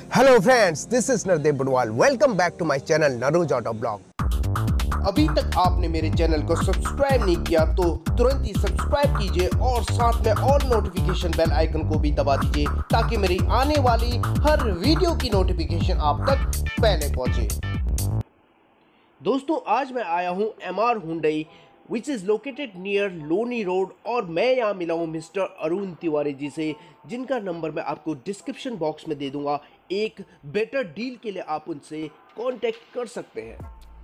Hello friends, this is Nardev Budwal. Welcome back to my channel Naroj auto blog. अभी तक आपने मेरे चैनल को सब्सक्राइब नहीं किया तो तुरंत ही सब्सक्राइब कीजिए और साथ में ऑल नोटिफिकेशन बेल आइकन को भी दबा दीजिए ताकि मेरी आने वाली हर वीडियो की नोटिफिकेशन आप तक पहले पहुंचे। दोस्तों, आज मैं आया हूं MR Hyundai which is located near Loni road और मैं यहाँ मिला हूँ मिस्टर अरुण तिवारी जी से, जिनका नंबर मैं आपको डिस्क्रिप्शन बॉक्स में दे दूंगा। एक बेटर डील के लिए आप उनसे कांटेक्ट कर सकते हैं।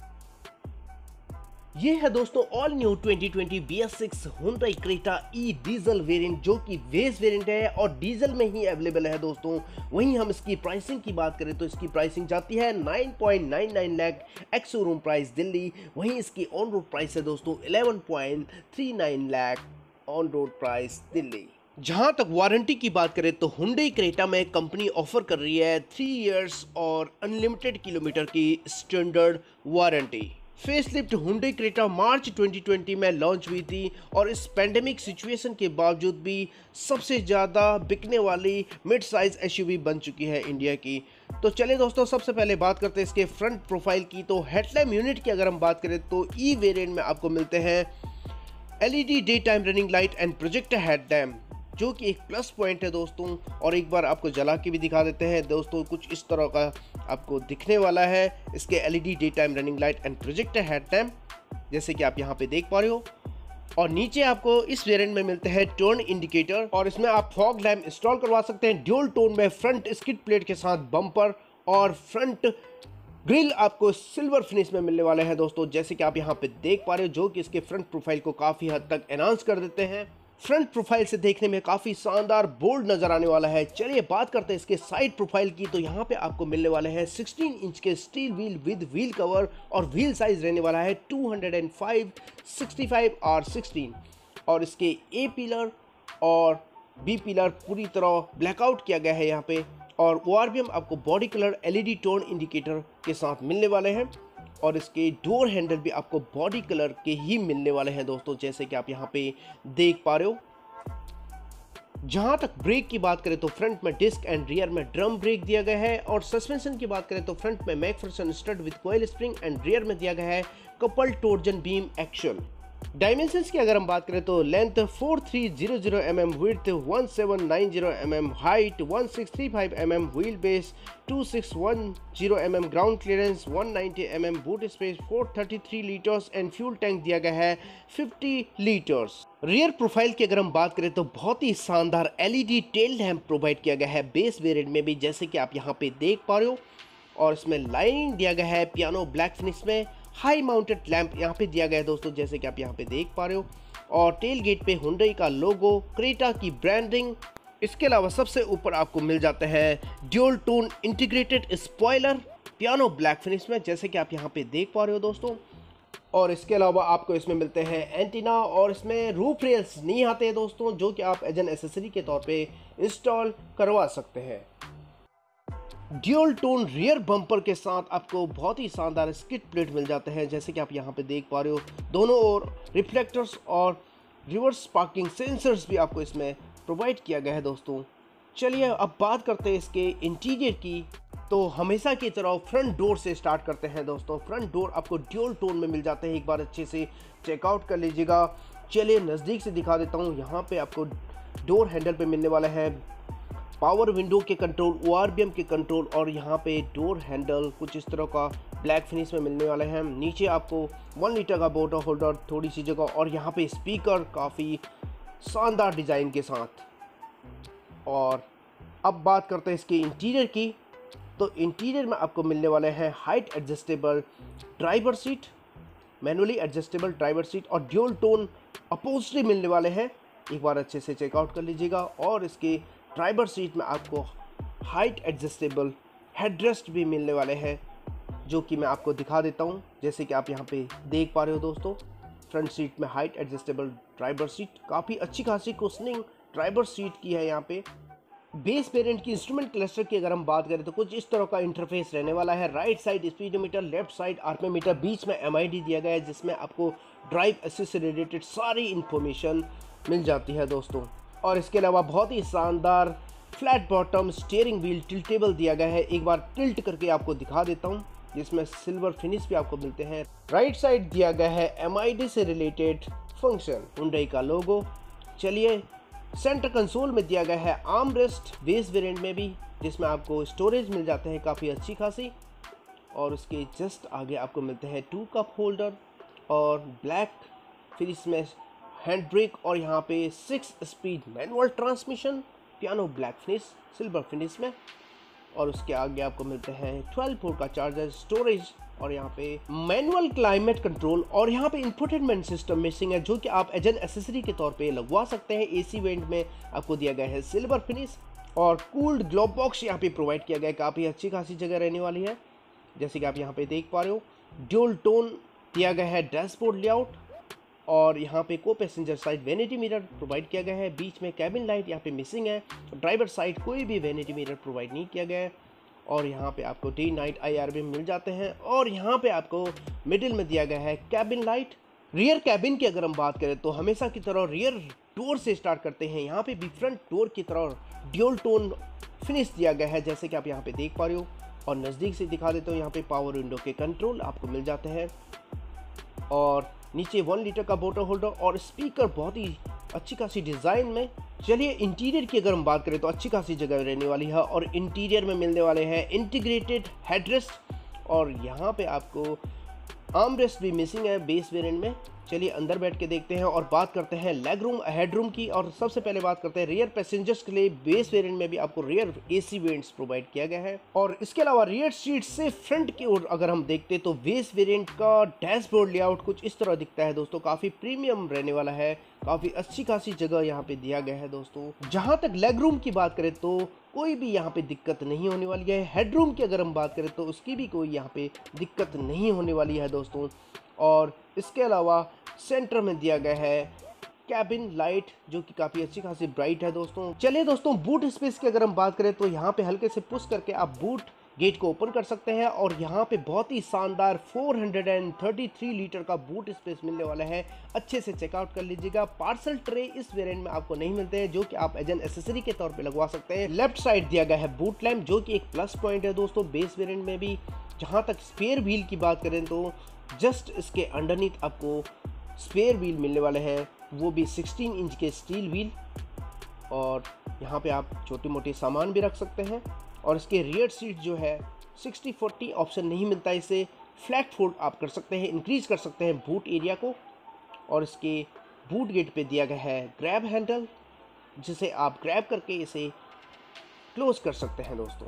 ये है दोस्तों all new 2020 BS6 Hyundai Creta E diesel variant, जो कि बेस वेरिएंट है और डीजल में ही अवेलेबल है दोस्तों। वहीं हम इसकी प्राइसिंग की बात करें तो इसकी प्राइसिंग जाती है 9.99 lakh ex showroom price Delhi. वहीं इसकी ऑन रोड प्राइस है दोस्तों 11.39 lakh on road price Delhi. जहां तक वारंटी की बात करें तो हुंडई क्रेटा में कंपनी ऑफर कर रही है 3 इयर्स और अनलिमिटेड किलोमीटर की standard warranty. Facelift Hyundai Creta March 2020 में लॉन्च हुई थी और इस पैंडेमिक सिचुएशन के बावजूद भी सबसे ज़्यादा बिकने वाली मिड साइज एसयूवी बन चुकी है इंडिया की। तो चलिए दोस्तों, सबसे पहले बात करते हैं इसके फ्रंट प्रोफाइल की। तो हेडलैम्प यूनिट की अगर हम बात करें तो ई वेरिएंट में आपको मिलते हैं LED day time running light and projector headlamp, जो कि एक प्लस पॉइंट है दोस्तों। और एक बार आपको जला के भी दिखा देते हैं दोस्तों, कुछ इस तरह का आपको दिखने वाला है इसके LED day time running light and projector headlamp, जैसे कि आप यहाँ पे देख पा रहे हो। और नीचे आपको इस वेरिएंट में मिलते हैं टर्न इंडिकेटर और इसमें आप फॉग लैम्प इंस्टॉल करवा सकते हैं ड्यूल टोन में, फ्रंट स्किड प्लेट के साथ बम्पर और फ्रंट ग्रिल आपको सिल्वर फिनिश में मिलने वाले हैं दोस्तों, जैसे कि आप यहाँ पे देख पा रहे हो, जो कि इसके फ्रंट प्रोफाइल को काफ़ी हद तक एनहांस कर देते हैं। फ्रंट प्रोफाइल से देखने में काफ़ी शानदार बोल्ड नज़र आने वाला है। चलिए बात करते हैं इसके साइड प्रोफाइल की। तो यहाँ पे आपको मिलने वाले हैं 16 इंच के steel wheel with wheel cover और व्हील साइज रहने वाला है 205, 65 और 16। और इसके ए पिलर और बी पिलर पूरी तरह ब्लैकआउट किया गया है यहाँ पे। और ORVM आपको body colour LED tone indicator के साथ मिलने वाले हैं और इसके डोर हैंडल भी आपको बॉडी कलर के ही मिलने वाले हैं दोस्तों, जैसे कि आप यहाँ पे देख पा रहे हो। जहां तक ब्रेक की बात करें तो फ्रंट में डिस्क एंड रियर में ड्रम ब्रेक दिया गया है। और सस्पेंशन की बात करें तो फ्रंट में McPherson strut with coil spring and rear में दिया गया है couple torsion beam action. Dimensions की अगर हम बात करें तो length 4300 mm, width 1790 mm, height 1635 mm, wheel base 2610 mm, ground clearance 190 mm, boot space 433 litres and fuel tank दिया गया है 50 लीटर्स। रियर प्रोफाइल की अगर हम बात करें तो बहुत ही शानदार LED टेल लैंप प्रोवाइड किया गया है बेस वेरिएंट में भी, जैसे कि आप यहाँ पे देख पा रहे हो। और इसमें लाइनिंग दिया गया है पियानो ब्लैक फिनिश में। हाई माउंटेड लैंप यहाँ पे दिया गया है दोस्तों, जैसे कि आप यहाँ पे देख पा रहे हो। और टेल गेट पे हुंडई का लोगो, क्रेटा की ब्रांडिंग। इसके अलावा सबसे ऊपर आपको मिल जाता है dual tone integrated spoiler piano black finish में, जैसे कि आप यहाँ पे देख पा रहे हो दोस्तों। और इसके अलावा आपको इसमें मिलते हैं एंटीना और इसमें रूफ रेल्स नहीं आते हैं दोस्तों, जो कि आप एज एन एसेसरी के तौर पे इंस्टॉल करवा सकते हैं। ड्यूल टोन रियर बम्पर के साथ आपको बहुत ही शानदार स्किड प्लेट मिल जाते हैं, जैसे कि आप यहाँ पे देख पा रहे हो। दोनों ओर रिफ्लेक्टर्स और रिवर्स पार्किंग सेंसर्स भी आपको इसमें प्रोवाइड किया गया है दोस्तों। चलिए अब बात करते हैं इसके इंटीरियर की। तो हमेशा की तरह फ्रंट डोर से स्टार्ट करते हैं दोस्तों। फ्रंट डोर आपको ड्यूल टोन में मिल जाते हैं, एक बार अच्छे से चेकआउट कर लीजिएगा। चलिए नज़दीक से दिखा देता हूँ। यहाँ पे आपको डोर हैंडल पे मिलने वाला है पावर विंडो के कंट्रोल, ORVM के कंट्रोल और यहाँ पे डोर हैंडल कुछ इस तरह का ब्लैक फिनिश में मिलने वाले हैं। नीचे आपको 1 लीटर का वाटर होल्डर, थोड़ी सी जगह और यहाँ पे स्पीकर काफ़ी शानदार डिज़ाइन के साथ। और अब बात करते हैं इसके इंटीरियर की। तो इंटीरियर में आपको मिलने वाले हैं height adjustable driver seat, manually adjustable driver seat और ड्यूल टोन अपहोल्स्ट्री मिलने वाले हैं, एक बार अच्छे से चेकआउट कर लीजिएगा। और इसके ड्राइवर सीट में आपको हाइट एडजस्टेबल हेडरेस्ट भी मिलने वाले हैं, जो कि मैं आपको दिखा देता हूं, जैसे कि आप यहां पे देख पा रहे हो दोस्तों। फ्रंट सीट में हाइट एडजस्टेबल ड्राइवर सीट, काफ़ी अच्छी खासी कुशनिंग ड्राइवर सीट की है यहाँ पे। बेस वेरिएंट की इंस्ट्रूमेंट क्लस्टर की अगर हम बात करें तो कुछ इस तरह का इंटरफेस रहने वाला है। Right side speedometer, left side RPM meter, बीच में MID दिया गया है, जिसमें आपको ड्राइव असिस्ट से रिलेटेड सारी इंफॉर्मेशन मिल जाती है दोस्तों। और इसके अलावा बहुत ही शानदार flat bottom steering wheel tiltable दिया गया है। एक बार टिल्ट करके आपको दिखा देता हूँ, जिसमें सिल्वर फिनिश भी आपको मिलते हैं। राइट साइड दिया गया है MID से रिलेटेड फंक्शन, हुंडई का लोगो। चलिए, सेंटर कंसोल में दिया गया है आर्मरेस्ट बेस वेरिएंट में भी, जिसमें आपको स्टोरेज मिल जाते हैं काफ़ी अच्छी खासी। और उसके जस्ट आगे आपको मिलते हैं 2 कप होल्डर और ब्लैक फिनिश में हैंड ब्रेक, और यहाँ पे 6 speed manual transmission, piano black finish silver finish में। और उसके आगे आपको मिलते हैं 12 पोर्ट का चार्जर, स्टोरेज, और यहाँ पे मैनुअल क्लाइमेट कंट्रोल। और यहाँ पे इंफोटेनमेंट सिस्टम मिसिंग है, जो कि आप एज एन एसेसरी के तौर पे लगवा सकते हैं। AC वेरिएंट में आपको दिया गया है सिल्वर फिनिश, और कूल्ड ग्लोब बॉक्स यहाँ पे प्रोवाइड किया गया है। काफ़ी अच्छी खासी जगह रहने वाली है, जैसे कि आप यहाँ पे देख पा रहे हो। ड्यूल टोन दिया गया है डैशबोर्ड लेआउट, और यहाँ पे co passenger side vanity mirror provide किया गया है। बीच में कैबिन लाइट यहाँ पे मिसिंग है। ड्राइवर साइड कोई भी वैनिटी मिरर प्रोवाइड नहीं किया गया है। और यहाँ पे आपको डे नाइट IR भी मिल जाते हैं। और यहाँ पे आपको मिडिल में दिया गया है कैबिन लाइट। रियर कैबिन की अगर हम बात करें तो हमेशा की तरह रियर डोर से स्टार्ट करते हैं। यहाँ पे भी फ्रंट डोर की तरह ड्यूल टोन फिनिश दिया गया है, जैसे कि आप यहाँ पे देख पा रहे हो। और नज़दीक से दिखा देता हूँ, यहाँ पे पावर विंडो के कंट्रोल आपको मिल जाते हैं। और नीचे 1 लीटर का बोतल होल्डर और स्पीकर बहुत ही अच्छी खासी डिज़ाइन में। चलिए, इंटीरियर की अगर हम बात करें तो अच्छी खासी जगह रहने वाली है। और इंटीरियर में मिलने वाले हैं इंटीग्रेटेड हेडरेस्ट, और यहाँ पे आपको आर्मरेस्ट भी मिसिंग है बेस वेरिएंट में। चलिए अंदर बैठ के देखते हैं और बात करते हैं लेग रूम हेड रूम की। और सबसे पहले बात करते हैं रियर पैसेंजर्स के लिए बेस वेरिएंट में भी आपको रियर AC वेरिएंट्स प्रोवाइड किया गया है। और इसके अलावा रियर सीट से फ्रंट की ओर अगर हम देखते तो बेस वेरिएंट का डैशबोर्ड लेआउट कुछ इस तरह दिखता है दोस्तों। काफ़ी प्रीमियम रहने वाला है, काफ़ी अच्छी खासी जगह यहाँ पे दिया गया है दोस्तों। जहाँ तक लेग रूम की बात करें तो कोई भी यहाँ पे दिक्कत नहीं होने वाली है। हेडरूम की अगर हम बात करें तो उसकी भी कोई यहाँ पे दिक्कत नहीं होने वाली है दोस्तों। और इसके अलावा सेंटर में दिया गया है कैबिन लाइट, जो कि काफ़ी अच्छी खासी ब्राइट है दोस्तों। चलिए दोस्तों, बूट स्पेस की अगर हम बात करें तो यहाँ पे हल्के से पुश करके आप बूट गेट को ओपन कर सकते हैं। और यहाँ पे बहुत ही शानदार 433 लीटर का बूट स्पेस मिलने वाला है। अच्छे से चेकआउट कर लीजिएगा। पार्सल ट्रे इस वेरिएंट में आपको नहीं मिलते हैं, जो कि आप एज एन एसेसरी के तौर पे लगवा सकते हैं। लेफ्ट साइड दिया गया है बूट लैम्प, जो कि एक प्लस पॉइंट है दोस्तों बेस वेरिएंट में भी। जहाँ तक स्पेयर व्हील की बात करें तो जस्ट इसके अंडरनीथ आपको स्पेयर व्हील मिलने वाले हैं, वो भी 16 इंच के स्टील व्हील। और यहाँ पे आप छोटे मोटे सामान भी रख सकते हैं। और इसके रियर सीट जो है 60-40 ऑप्शन नहीं मिलता, इसे फ्लैट फोल्ड आप कर सकते हैं, इंक्रीज कर सकते हैं बूट एरिया को। और इसके बूट गेट पे दिया गया है ग्रैब हैंडल, जिसे आप ग्रैब करके इसे क्लोज कर सकते हैं दोस्तों।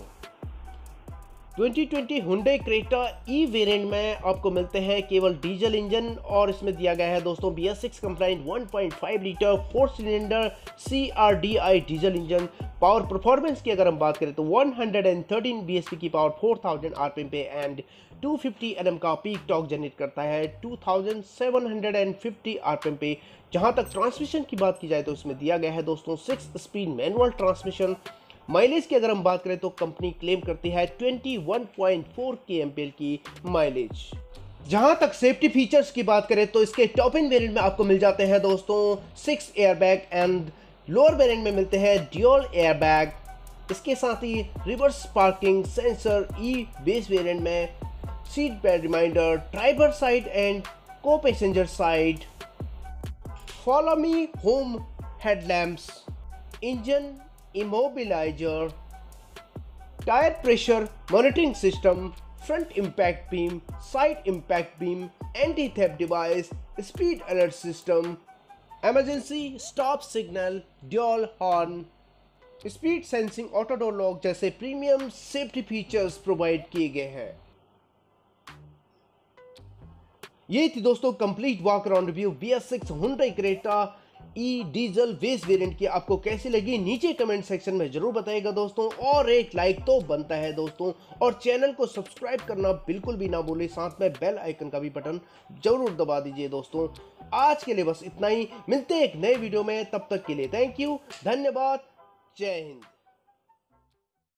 2020 Hyundai Creta E वेरिएंट में आपको मिलते हैं केवल डीजल इंजन। और इसमें दिया गया है दोस्तों BS6 compliant 1.5 litre 4 cylinder CRDI diesel engine. Power performance की अगर हम बात करें तो 113 bhp की पावर 4000 RPM पे एंड 250 Nm का पीक टॉर्क जनरेट करता है 2750 RPM पे। जहां तक ट्रांसमिशन की बात की जाए तो इसमें दिया गया है दोस्तों 6 स्पीड मैनुअल ट्रांसमिशन। माइलेज की अगर हम बात करें तो कंपनी क्लेम करती है 21.4 kmpl की माइलेज। जहां तक सेफ्टी फीचर्स की बात करें तो इसके टॉप इन वेरिएंट में आपको मिल जाते हैं दोस्तों 6 एयरबैग एंड लोअर वेरिएंट में मिलते हैं ड्यूल एयरबैग। इसके साथ ही reverse parking sensor base variant में, seat belt reminder, driver side and co passenger side, follow me home headlamps, engine immobiliser, tyre pressure monitoring system, front impact beam, side impact beam, anti theft device, speed alert system, emergency stop signal, dual horn, speed sensing, auto door lock जैसे premium safety features provide किए गए हैं। ये थी दोस्तों complete walk around review BS6 Hyundai Creta E diesel base variant की। आपको कैसी लगी नीचे कमेंट सेक्शन में जरूर बताइएगा दोस्तों। और एक लाइक तो बनता है दोस्तों, और चैनल को सब्सक्राइब करना बिल्कुल भी ना भूलें, साथ में बेल आइकन का भी बटन जरूर दबा दीजिए दोस्तों। आज के लिए बस इतना ही, मिलते हैं एक नए वीडियो में, तब तक के लिए थैंक यू, धन्यवाद, जय हिंद।